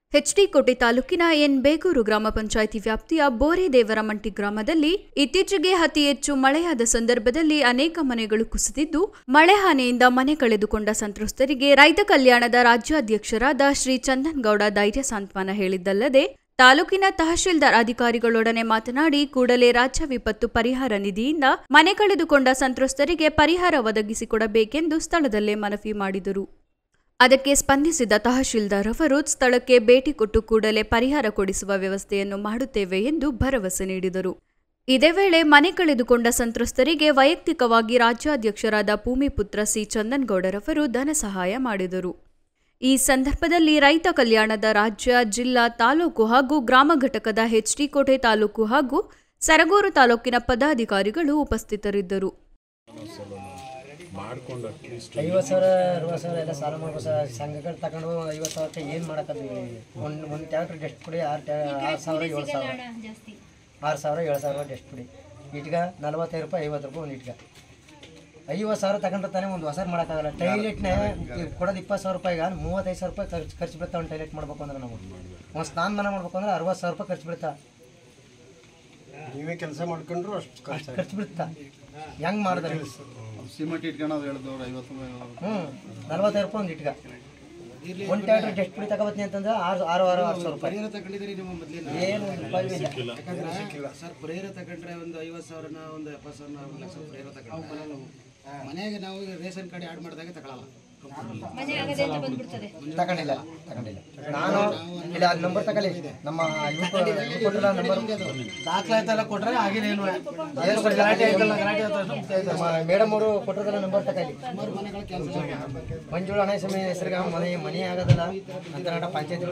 H D. ಕೋಟೆ ತಾಲೂಕಿನ N Begur ಗ್ರಾಮ ಪಂಚಾಯಿತಿ ವ್ಯಾಪ್ತಿಯ ಬೋರೆದೇವರಮಂಟಿ ಗ್ರಾಮದಲ್ಲಿ ಇತ್ತೀಚೆಗೆ ಅತಿ ಹೆಚ್ಚು ಮಳೆಯಾದ ಸಂದರ್ಭದಲ್ಲಿ ಅನೇಕ ಮನೆಗಳು ಕುಸಿದಿದ್ದು, ಮಳೆ ಹಾನಿಯಿಂದ ಮನೆ ಕಳೆದುಕೊಂಡ ಸಂತ್ರಸ್ತರಿಗೆ ರೈತ ಕಲ್ಯಾಣದ ರಾಜ್ಯಾಧ್ಯಕ್ಷರಾದ ಶ್ರೀ ಚಂದನ್ ಗೌಡ ಧೈರ್ಯ ಸಾಂತ್ವನ ಹೇಳಿದ್ದಲ್ಲದೆ, ತಾಲೂಕಿನ ತಹಶೀಲ್ದಾರ್ ಅಧಿಕಾರಿಗಳೊಡನೆ ಮಾತನಾಡಿ ಕೂಡಲೇ ರಾಜ್ಯ ವಿಪತ್ತು ಪರಿಹಾರ ನಿಧಿಯಿಂದ ಮನೆ ಕಳೆದುಕೊಂಡ ಸಂತ್ರಸ್ತರಿಗೆ ಪರಿಹಾರ ಒದಗಿಸಿಕೊಡಬೇಕೆಂದು ಸ್ಥಳದಲ್ಲೇ ಮನವಿ ಮಾಡಿದರು. ಅದಕ್ಕೆ ಸ್ಪಂದಿಸಿದ ತಹಶೀಲ್ದಾರ್ ಅವರು ಸ್ಥಳಕ್ಕೆ ಭೇಟಿ ಕೊಟ್ಟು ಕೂಡಲೇ ಪರಿಹಾರ ಕೊಡಿಸುವ ವ್ಯವಸ್ಥೆಯನ್ನು ಮಾಡುತ್ತೇವೆ ಎಂದು ಭರವಸೆ ನೀಡಿದರು. ಇದೇ ವೇಳೆ ಮನೆ ಕಳೆದುಕೊಂಡ ಸಂತ್ರಸ್ತರಿಗೆ ವೈಯಕ್ತಿಕವಾಗಿ ರಾಜ್ಯಾಧ್ಯಕ್ಷರಾದ ಭೂಮಿಪುತ್ರ ಸಿ ಚಂದನ್ ಗೌಡರವರು ಧನ ಸಹಾಯ ಮಾಡಿದರು. ಈ ಸಂದರ್ಭದಲ್ಲಿ ರೈತ ಕಲ್ಯಾಣದ ರಾಜ್ಯ, ಜಿಲ್ಲಾ, ತಾಲೂಕು ಹಾಗೂ ಗ್ರಾಮ ಘಟಕದ ಎಚ್.ಡಿ. ಕೋಟೆ ತಾಲೂಕು ಹಾಗೂ ಸರಗೂರು ತಾಲೂಕಿನ ಪದಾಧಿಕಾರಿಗಳು ಉಪಸ್ಥಿತರಿದ್ದರು. 50,000 60,000 ಎಲ್ಲ ಸಾಲ ಮಾಡ್ಕೋ ಸರ್. ಸಂಘಗಳು ತಗೊಂಡು 50,000 ಏನು ಮಾಡೋಕ್ಕಾಗಲಿ. ಒಂದು ಟ್ಯಾಕ್ಟ್ರ್ ಡೆಸ್ಟ್ ಕೊಡಿ 6,000 7,000 ಡೆಸ್ಟ್ ಕೊಡಿ. ಇಟ್ಗ 45 ರೂಪಾಯಿ 50 ರೂಪಾಯಿ ಒಂದು ಇಟ್ಗ 50,000 ತಗೊಂಡ್ರೆ ತಾನೇ ಒಂದು ಹೊಸ ಮಾಡೋಕ್ಕಾಗಲ್ಲ. ಟೈಲೆಟ್ನೇ ಕೊಡೋದು 20,000 ರೂಪಾಯಿಗೆ 35,000 ರೂಪಾಯಿ ಖರ್ಚು ಬೀಳುತ್ತಾ. ಒಂದು ಟೈಲೆಟ್ ಮಾಡ್ಬೇಕು ಅಂದ್ರೆ ನಾವು ಒಂದು ಸ್ನಾನ ಮನೆ ಮಾಡ್ಬೇಕು ಅಂದ್ರೆ 60,000 ರೂಪಾಯಿ ಖರ್ಚು ಬೀಳುತ್ತಾ. ನೀವೇ ಕೆಲಸ ಮಾಡ್ಕೊಂಡ್ರು ಅಷ್ಟು ಖರ್ಚು ಬೀಳುತ್ತಾ. ಹೆಂಗೆ ಮಾಡಿದ್ರೆ ಸಿಮೆಂಟ್ ಇಟ್ಕೊಂಡು ಹೇಳಿದವ್ರು 50 45 ರೂಪಾಯಿ ಒಂದು ಇಟ್ಗ. ಒಂದು ಟ್ಯಾಕ್ಟ್ರ್ ಡೆಸ್ಟ್ ಪುಡಿ ತಗೋಬತ್ತೀನಿ ಅಂತಂದ್ರೆ 6,000 ರೂಪಾಯಿ ತಗೊಂಡಿದ್ದೀರಿ. ನಿಮ್ಮ ಮೊದಲಿನ ಏನು ಸರ್ ಪರಿಹಾರ ತಗೊಂಡ್ರೆ ಒಂದು 50,000 ಒಂದು 70,000 1 ಲಕ್ಷ ಪರಿಹಾರ ತಗೊಂಡ್ರೆ ಮನೆಗೆ ನಾವು ರೇಷನ್ ಕಾರ್ಡ್ ಆ್ಯಡ್ ಮಾಡಿದಾಗ ತಗೊಳ್ಳಲ್ಲ. ತಗೊಂಡಿಲ್ಲ. ನಾನು ಇಲ್ಲ ಅಲ್ಲಿ ನಂಬರ್ ತಗೊಳ್ಳಿ. ನಮ್ಮ ನಂಬರ್ ದಾಖಲಾತಿ ಕೊಟ್ಟರೆ ಆಗಿಲ್ಲ. ಏನು ಮೇಡಮ್ ಅವರು ಕೊಟ್ಟಿರೋದಲ್ಲ ನಂಬರ್ ತಗೊಳ್ಳಿ. ಮನೆಗಳು ಕೆಲಸ ಮಂಜುಳ ಹಣ ಸಮಯ ಹೆಸರಿಗೆ ಮನೆ ಆಗೋದಲ್ಲ ಅಂತ ಪಂಚಾಯತ್